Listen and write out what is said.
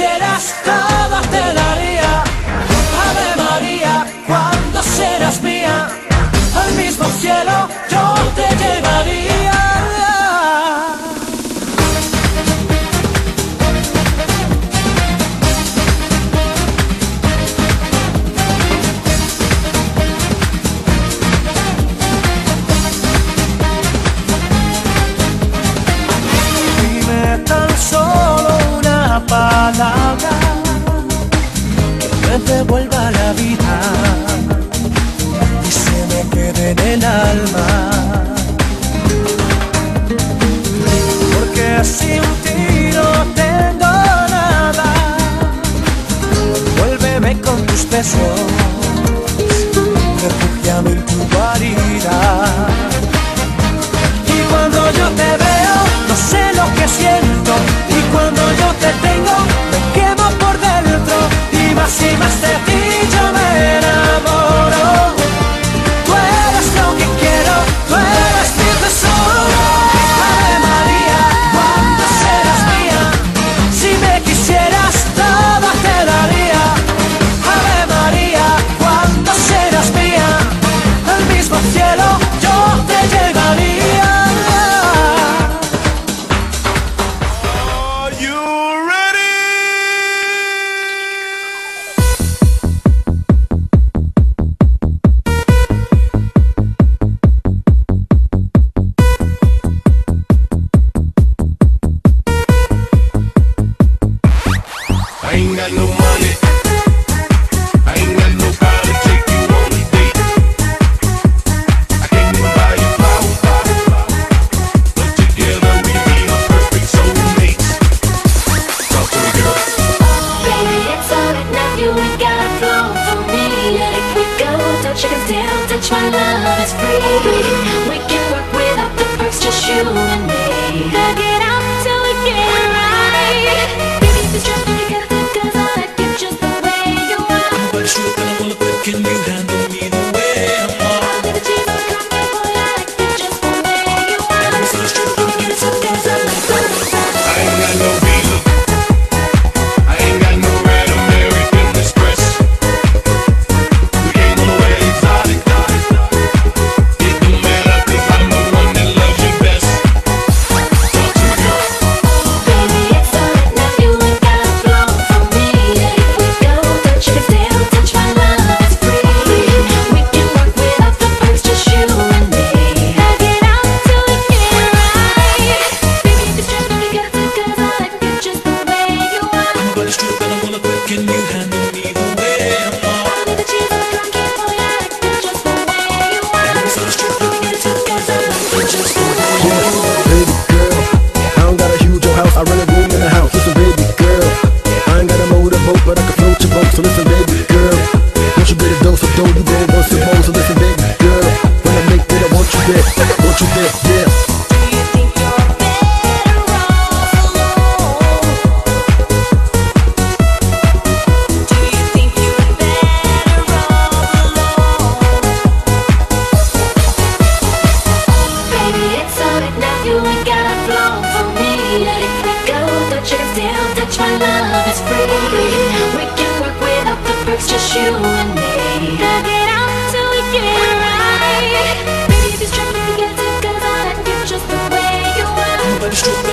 quisieras, todo te daría. Ave María, cuando serás mía, al mismo cielo yo te llevaría. Dime tan solo una palabra que me devuelva la vida y se me quede en el alma, porque sin ti no tengo nada. Vuélveme con tus besos, refúgiame en tu guarida. Y cuando yo te veo, no sé lo que siento, y cuando yo te tengo, me quemo por dentro, y más de ti yo me enamoro. Tú eres lo que quiero, tú eres mi tesoro. Ave María, cuando serás mía, si me quisieras, todo te daría. Ave María, cuando serás mía, al mismo cielo yo te llevaría. I ain't got no money, I ain't got no car to take you on a date. I can't even buy you flowers, but together we be a perfect soulmates. Talk to me, girl. Baby, it's alright now, you ain't gotta flow for me. And if we go, touch it down, touch my love is free. We can work without the perks, just you and me. Hug it out till we get it right. Baby, if it's just me, got the cause I like you just the way you are. But it's true, and I wanna put, can you handle me the way I'm on? I'll be the chief of the company, boy, I like you just the way you are. Every so it's true, I'm gonna tell cause I like the way I'm on. I ain't got no visa, I ain't got no red American Express. We ain't gonna wear exotic, it don't matter cause I'm the one that loves you best. Talk to me, girl. Baby, it's alright now, you ain't gotta flow for me. And if we go, touch it down, touch my love is free. We can work without the perks, just you and me. Hug it out till we get it right. Baby, if it's just me, got the cause I like you just the way you are. But it's true, and I wanna put, can you handle me the way I'm on? I'll be the chief of the company, boy, I like you just the way you are. Every so it's true, I'm gonna tell cause I like you just the way you are. Baby girl, I don't got a huge old house, I rent a room in the house. Listen, baby girl, I ain't got a motorboat, but I can float your boat. So listen, baby girl, once you get a dose of dough, you gon' want some more. So listen, baby girl, when I make it, I want you there, yeah. Do you think you're better off alone? Do you think you're better off alone? Baby, it's alright now, you ain't gotta flow for me. And if we go, touch it down, touch my love is free. We can work without the perks, just you and me. Hug it out till we get it right. Baby, if it's true, you get it, cause I like you just the way you are. But it's true,